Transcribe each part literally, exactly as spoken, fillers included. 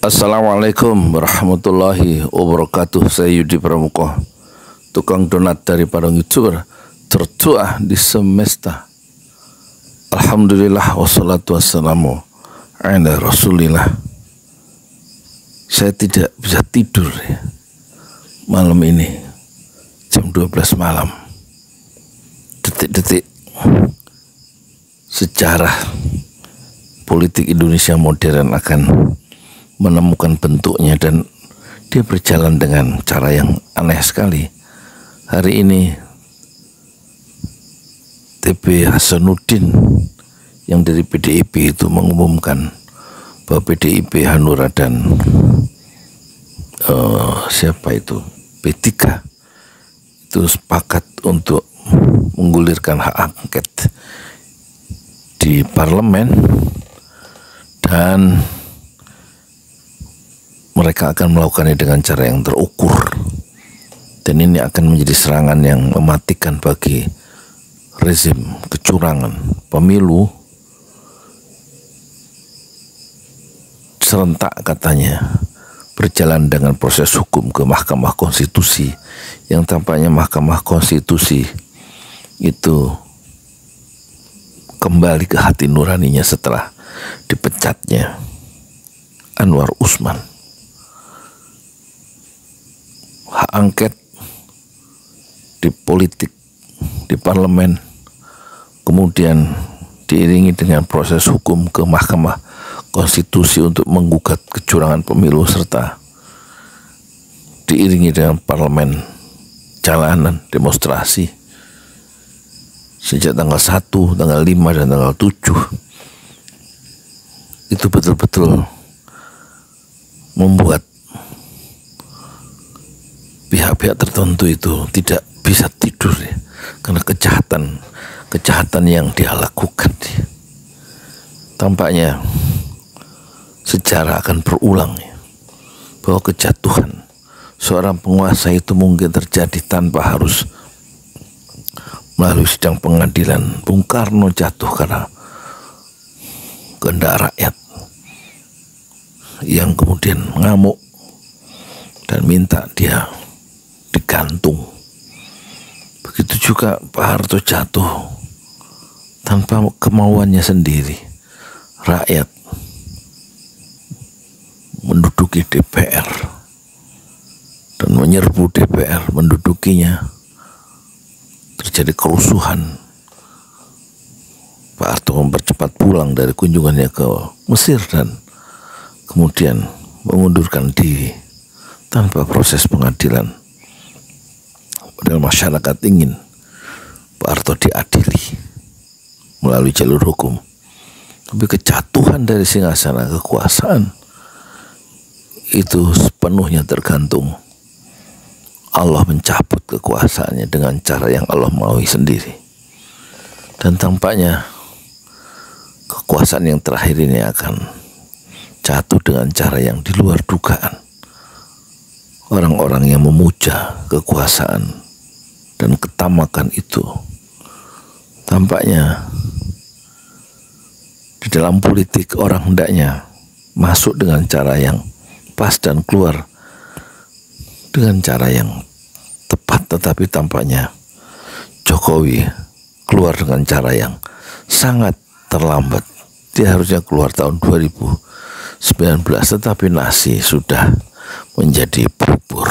Assalamualaikum warahmatullahi wabarakatuh. Saya Yudi Pramuko, tukang donat dari Padang YouTuber tertua di semesta. Alhamdulillah wassalatu wassalamu ala rasulillah. Saya tidak bisa tidur ya, malam ini jam dua belas malam. Detik-detik sejarah politik Indonesia modern akan menemukan bentuknya, dan dia berjalan dengan cara yang aneh sekali. Hari ini T B Hasanuddin yang dari P D I P itu mengumumkan bahwa P D I P, Hanura dan uh, siapa itu P tiga itu sepakat untuk menggulirkan hak angket di parlemen, dan mereka akan melakukannya dengan cara yang terukur, dan ini akan menjadi serangan yang mematikan bagi rezim kecurangan pemilu serentak. Katanya berjalan dengan proses hukum ke Mahkamah Konstitusi, yang tampaknya Mahkamah Konstitusi itu kembali ke hati nuraninya setelah dipecatnya Anwar Usman. Hak angket di politik, di parlemen, kemudian diiringi dengan proses hukum ke Mahkamah Konstitusi untuk menggugat kecurangan pemilu, serta diiringi dengan parlemen jalanan, demonstrasi sejak tanggal satu, tanggal lima, dan tanggal tujuh. Itu betul-betul membuat pihak-pihak tertentu itu tidak bisa tidur ya, karena kejahatan kejahatan yang dia lakukan ya. Tampaknya sejarah akan berulang ya, bahwa kejatuhan seorang penguasa itu mungkin terjadi tanpa harus melalui sidang pengadilan. Bung Karno jatuh karena kehendak rakyat yang kemudian ngamuk dan minta dia digantung. Begitu juga Pak Harto jatuh tanpa kemauannya sendiri. Rakyat menduduki D P R dan menyerbu D P R, mendudukinya. Terjadi kerusuhan. Pak Harto mempercepat pulang dari kunjungannya ke Mesir dan kemudian mengundurkan diri tanpa proses pengadilan. Padahal masyarakat ingin Pak Harto diadili melalui jalur hukum. Tapi kejatuhan dari singgasana kekuasaan itu sepenuhnya tergantung Allah mencabut kekuasaannya dengan cara yang Allah maui sendiri. Dan tampaknya kekuasaan yang terakhir ini akan jatuh dengan cara yang di luar dugaan. Orang-orang yang memuja kekuasaan dan ketamakan itu tampaknya di dalam politik orang hendaknya masuk dengan cara yang pas dan keluar dengan cara yang tepat, tetapi tampaknya Jokowi keluar dengan cara yang sangat terlambat. Dia harusnya keluar tahun dua ribu sembilan belas, tetapi nasi sudah menjadi bubur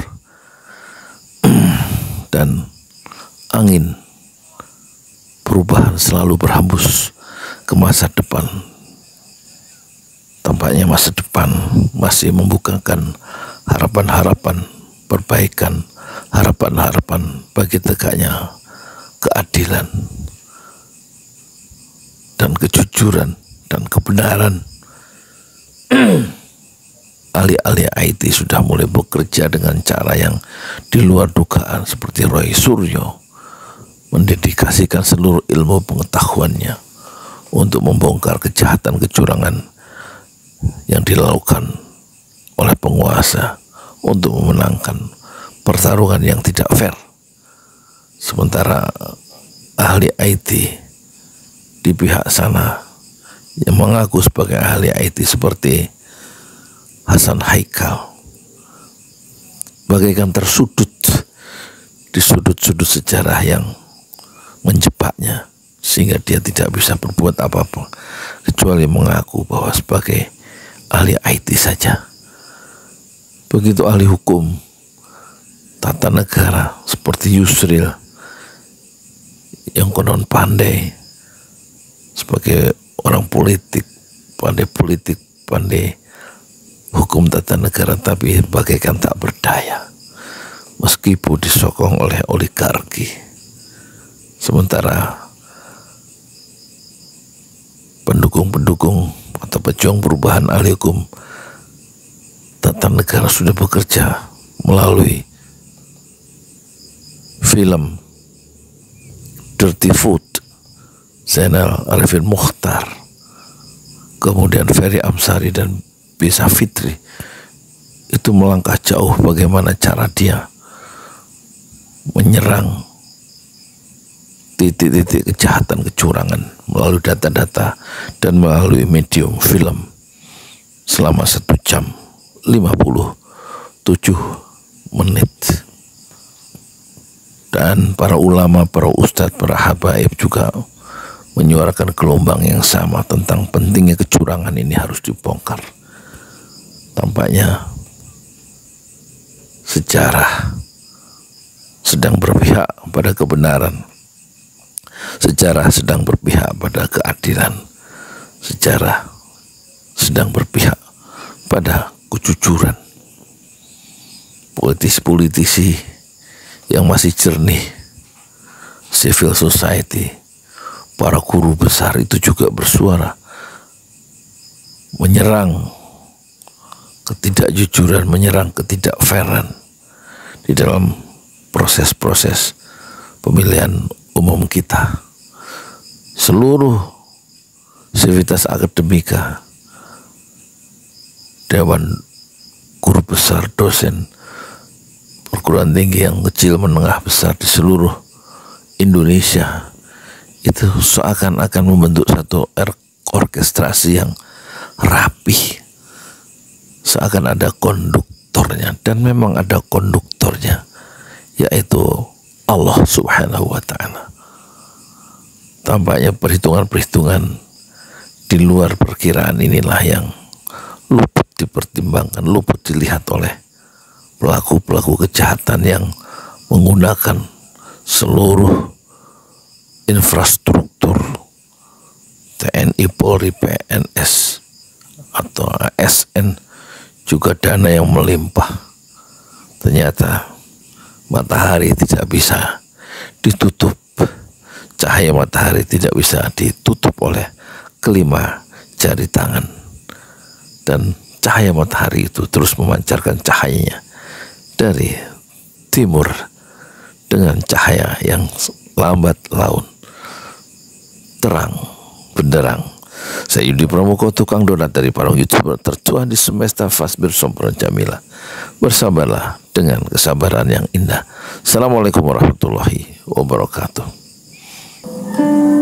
dan angin perubahan selalu berhembus ke masa depan. Tampaknya masa depan masih membukakan harapan-harapan perbaikan, harapan-harapan bagi tegaknya keadilan dan kejujuran dan kebenaran. Ahli-ahli I T sudah mulai bekerja dengan cara yang di luar dugaan, seperti Roy Suryo mendedikasikan seluruh ilmu pengetahuannya untuk membongkar kejahatan kecurangan yang dilakukan oleh penguasa untuk memenangkan pertarungan yang tidak fair. Sementara ahli I T di pihak sana yang mengaku sebagai ahli I T seperti Hasan Haikal bagaikan tersudut di sudut-sudut sejarah yang menjebaknya, sehingga dia tidak bisa berbuat apa-apa kecuali mengaku bahwa sebagai ahli I T saja. Begitu ahli hukum tata negara seperti Yusril yang konon pandai sebagai orang politik, pandai politik, pandai hukum tata negara, tapi bagaikan tak berdaya meskipun disokong oleh oligarki. Sementara pendukung-pendukung atau pejuang perubahan ahli hukum tata negara sudah bekerja melalui film Dirty Food, Zainal Arifin Mukhtar, kemudian Ferry Amsari dan Bisa Fitri. Itu melangkah jauh bagaimana cara dia menyerang titik-titik kejahatan kecurangan melalui data-data dan melalui medium film selama satu jam lima puluh tujuh menit. Dan para ulama, para ustadz, para habaib juga menyuarakan gelombang yang sama tentang pentingnya kecurangan ini harus dibongkar. Tampaknya sejarah sedang berpihak pada kebenaran, sejarah sedang berpihak pada keadilan, sejarah sedang berpihak pada kejujuran. Politisi-politisi yang masih jernih, civil society, para guru besar itu juga bersuara menyerang ketidakjujuran, menyerang ketidakfairan di dalam proses-proses pemilihan umum kita. Seluruh sivitas akademika, dewan guru besar, dosen perguruan tinggi yang kecil, menengah, besar di seluruh Indonesia itu seakan-akan membentuk satu orkestrasi yang rapih, seakan ada konduktornya, dan memang ada konduktornya, yaitu Allah Subhanahu wa Ta'ala. Tampaknya perhitungan-perhitungan di luar perkiraan inilah yang luput dipertimbangkan, luput dilihat oleh pelaku-pelaku kejahatan yang menggunakan seluruh infrastruktur T N I, Polri, P N S atau A S N, juga dana yang melimpah. Ternyata matahari tidak bisa ditutup, cahaya matahari tidak bisa ditutup oleh kelima jari tangan, dan cahaya matahari itu terus memancarkan cahayanya dari timur dengan cahaya yang lambat laun, terang benderang. Saya Yudi Pramuko, tukang donat dari para YouTuber tertua di semesta Fasbir Sompron Jamila. Bersabarlah dengan kesabaran yang indah. Assalamualaikum warahmatullahi wabarakatuh.